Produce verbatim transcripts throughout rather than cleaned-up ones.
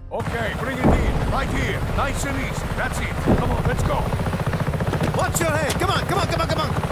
Okay, bring it in. Right here. Nice and easy. That's it. Come on, let's go. Watch your head. Come on, come on, come on, come on.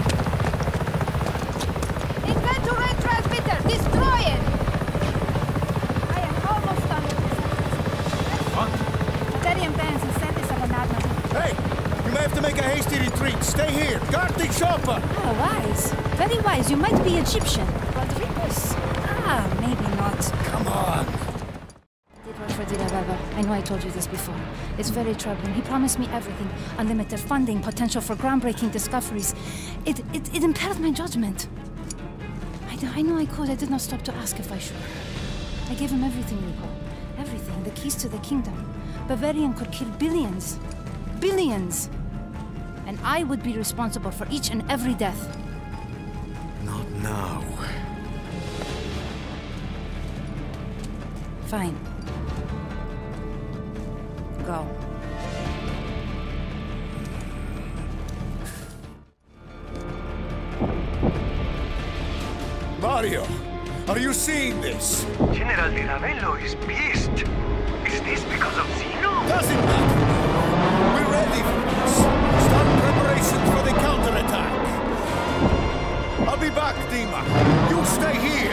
Inventory transmitter. Destroy it. I am almost done with this. What? Materium bands and send this another. Hey, you may have to make a hasty retreat. Stay here. Guard the chopper. Ah, wise. Very wise. You might be Egyptian. But Ricos? Ah, maybe not. Come on. Did work for TheViralRival. I know I told you this before. It's very troubling. He promised me everything. Unlimited funding, potential for groundbreaking discoveries. It, it, it impaired my judgment. I, d I know I could. I did not stop to ask if I should. I gave him everything, Rico. Everything. The keys to the kingdom. Bavarian could kill billions. Billions! And I would be responsible for each and every death. Not now. Fine. Go. Mario, are you seeing this? General TheViralRival is pissed. Is this because of Zeno? Doesn't matter. We're ready for this. Start preparations for the counterattack. I'll be back, Dima. You stay here.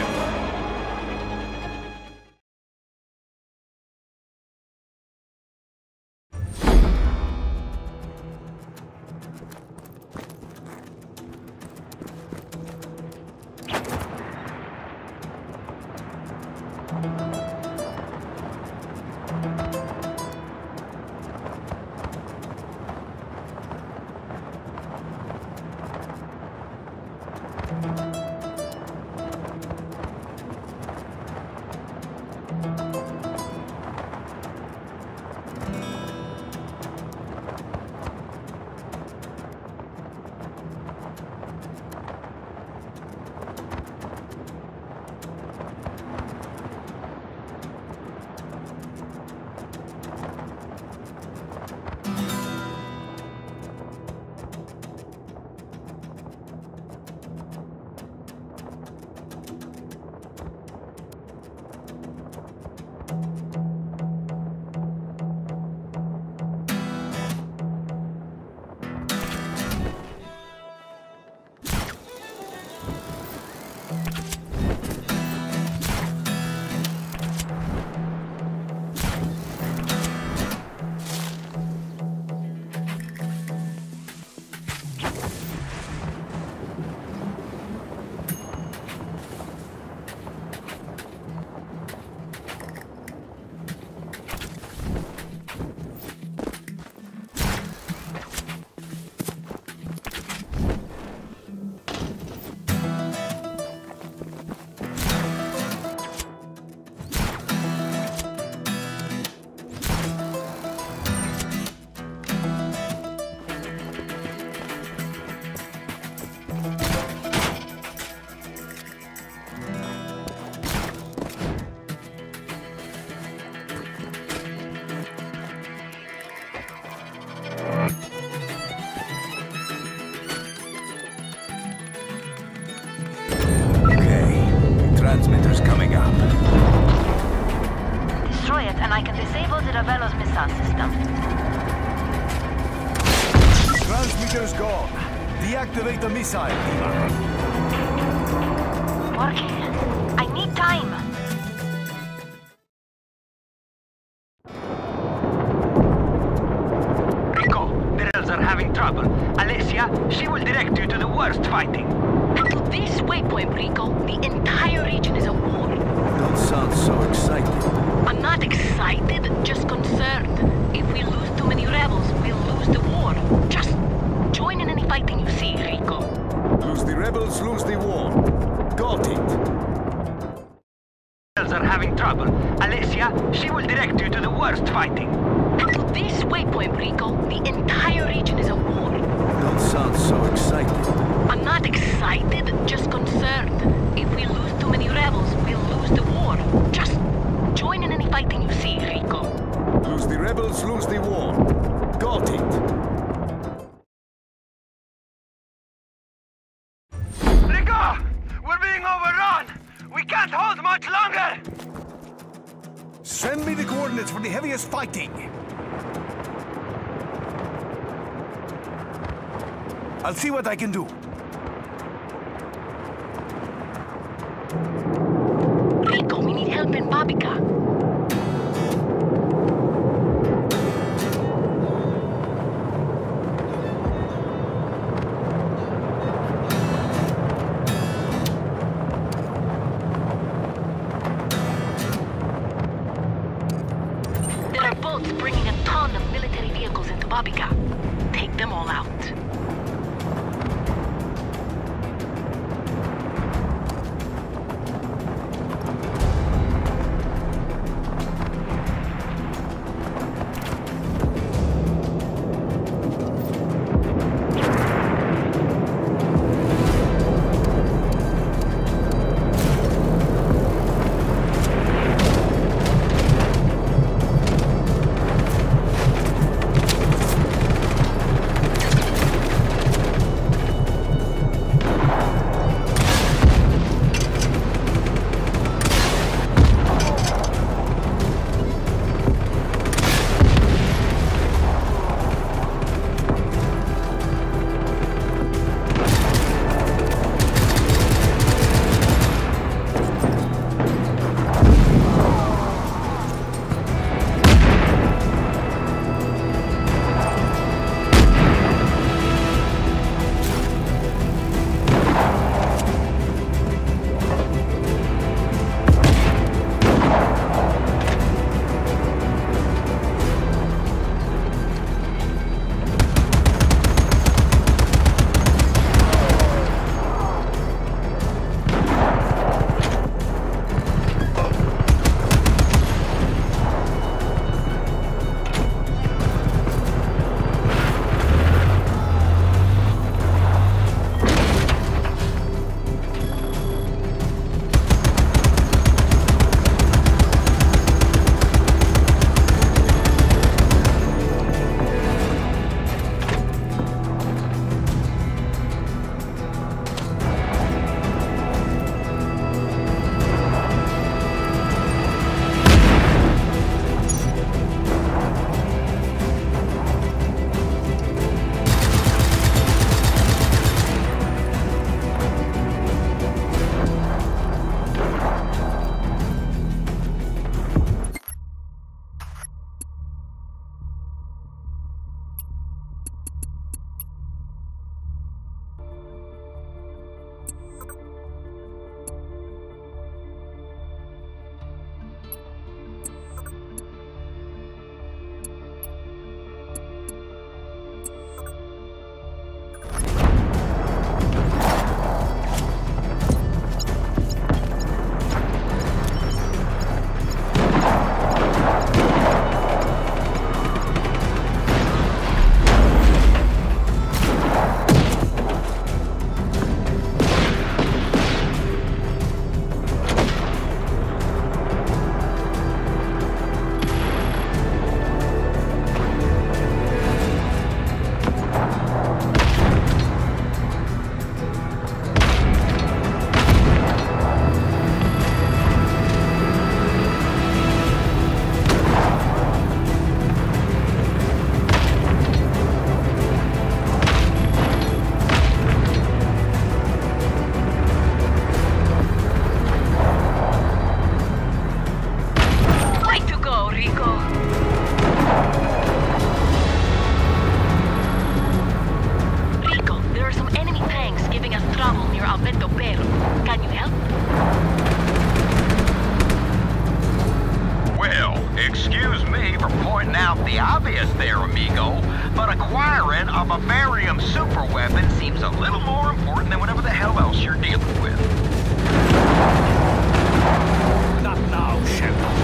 Transmitter's coming up. Destroy it and I can disable TheViralRival's missile system. Transmitter's gone. Deactivate the missile, Dima. Working. I need time. Rico, the rebels are having trouble. Alessia, she will direct you to the worst fighting. To this waypoint, Rico, the entire region is a war. Don't sound so excited. I'm not excited, just concerned. If we lose too many rebels, we'll lose the war. Just join in any fighting you see, Rico. Lose the rebels, lose the war. Got it. The rebels are having trouble. Alessia, she will direct you to the worst fighting. To this waypoint, Rico, the entire region is a war. Don't sound so excited. I'm not excited, just concerned. If we lose too many rebels, we'll lose the war. Just join in any fighting you see, Rico. Lose the rebels, lose the war. Got it. Rico! We're being overrun! We can't hold much longer! Send me the coordinates for the heaviest fighting. I'll see what I can do. Rico, we need help in Babica. There are boats bringing a ton of military vehicles into Babica. Take them all out. But acquiring a Bavarium superweapon seems a little more important than whatever the hell else you're dealing with. Not now, Shelton.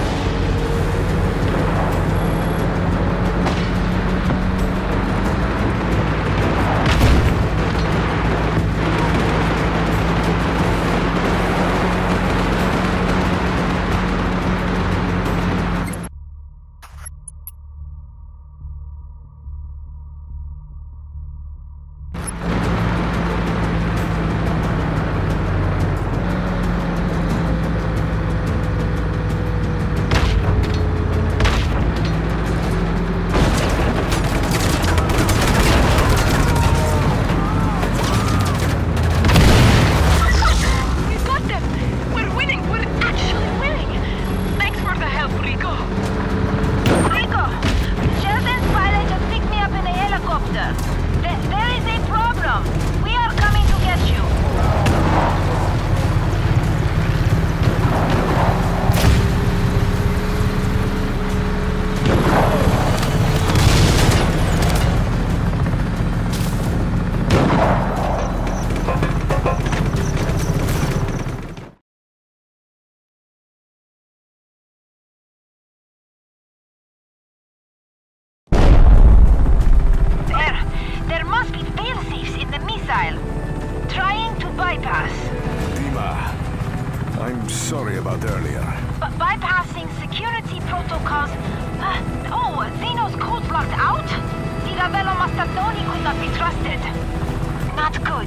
But bypassing security protocols... Uh, oh, Zeno's code's locked out? The Ravello must have known he could not be trusted. Not good.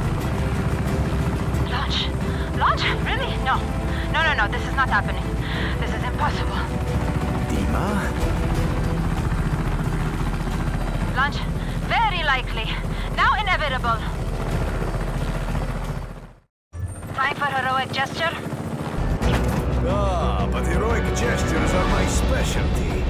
Launch? Launch? Really? No. No, no, no, this is not happening. This is impossible. Dima? Launch? Very likely. Now inevitable. Time for heroic gesture? Ah, but heroic gestures are my specialty.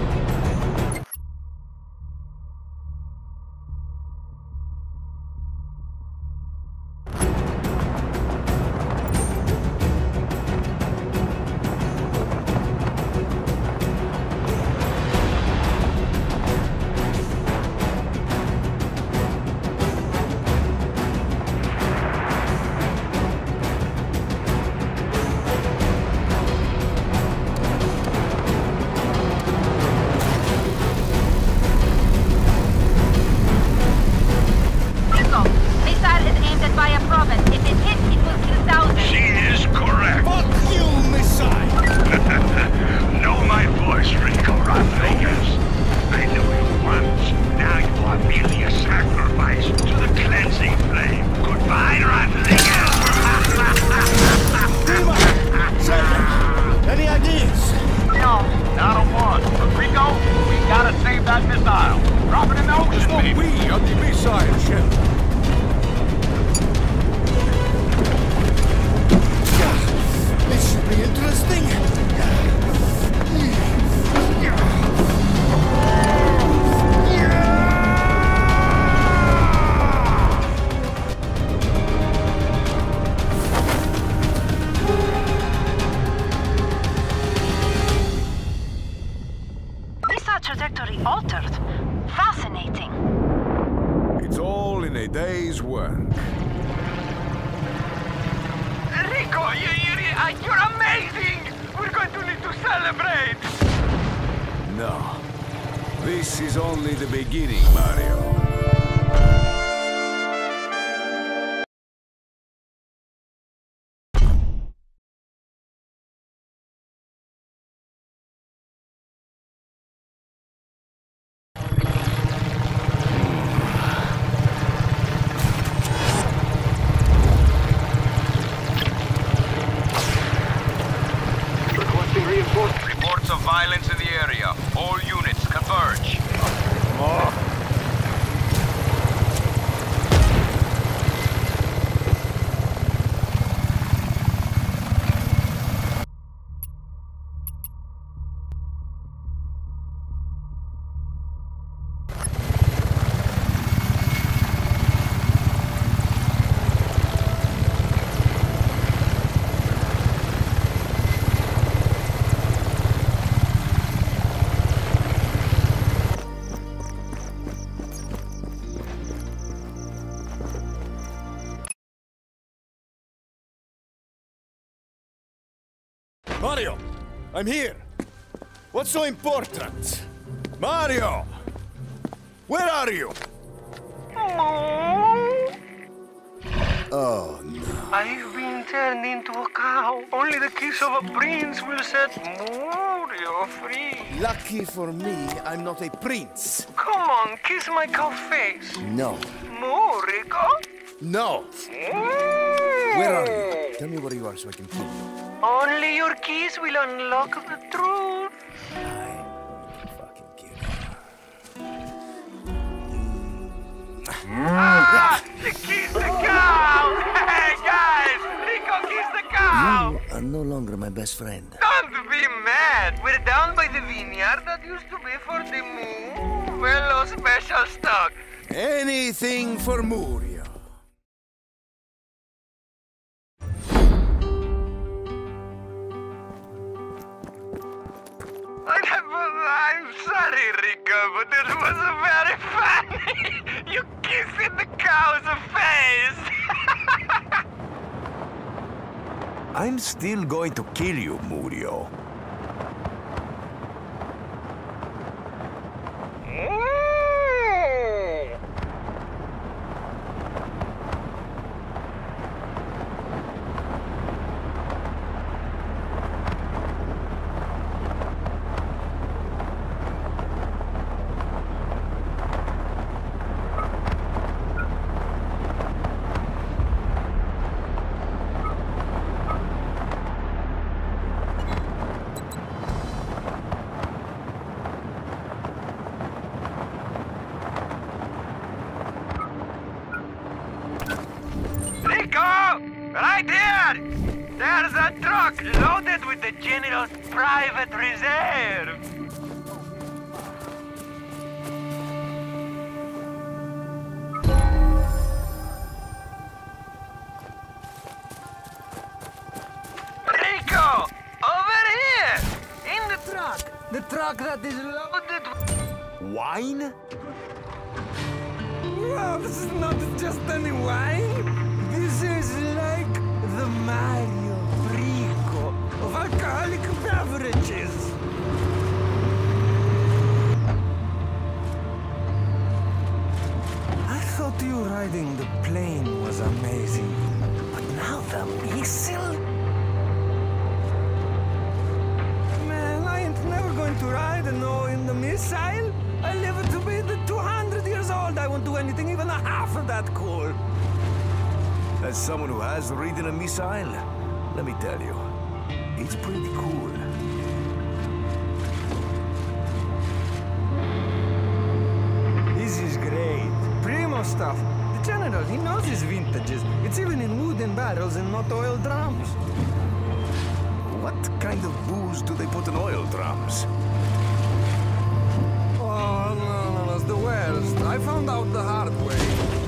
Trajectory altered. Fascinating. It's all in a day's work. Rico, you, you, you're amazing! We're going to need to celebrate! No. This is only the beginning, Mario. Reports of violence in the area. All units converge. Oh. Mario! I'm here! What's so important? Mario! Where are you? Oh, no. I've been turned into a cow. Only the kiss of a prince will set Mario free. Lucky for me, I'm not a prince. Come on, kiss my cow face. No. Moo, Rico. No! Mm. Where are you? Tell me where you are so I can kill you. Only your kiss will unlock the truth. I'm fucking kidding. Ah! Kiss the cow! Hey, guys! Rico, kiss the cow! You are no longer my best friend. Don't be mad. We're down by the vineyard that used to be for the Moo Velo special stock. Anything for Murio. I'm sorry, Rico, but it was very funny. You kissing the cow's face. I'm still going to kill you, Murio. the General's private reserve. Rico! Over here! In the truck! The truck that is loaded with... Wine? Well, this is not just any wine. This is like the Mario Rico of alcoholic beverages. I thought you riding the plane was amazing, but now the missile? Man, I ain't never going to ride no in the missile. I live to be the two hundred years old. I won't do anything even a half of that cool. As someone who has ridden a missile, let me tell you, it's pretty cool. This is great. Primo stuff. The General, he knows his vintages. It's even in wooden barrels and not oil drums. What kind of booze do they put in oil drums? Oh, no, no, no, it's the worst. I found out the hard way.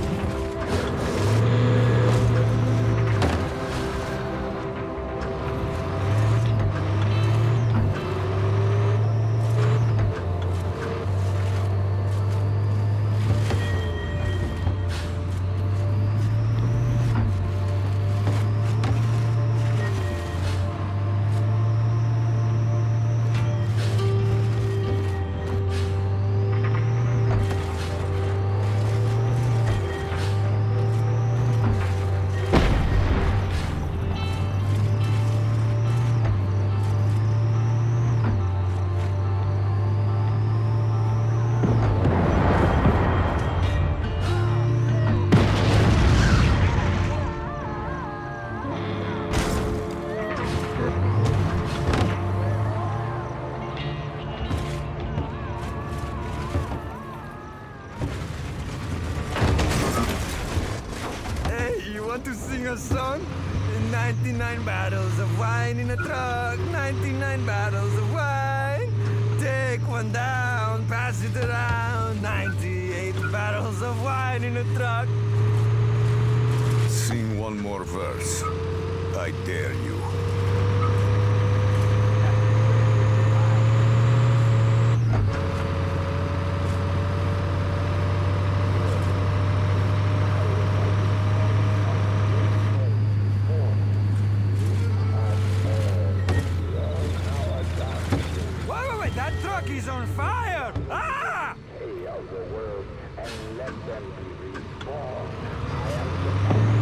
To sing a song? ninety-nine bottles of wine in a truck, ninety-nine bottles of wine. Take one down, pass it around, ninety-eight bottles of wine in a truck. Sing one more verse. I dare you. He's on fire! Ah! Of the world and let them be reborn. I am the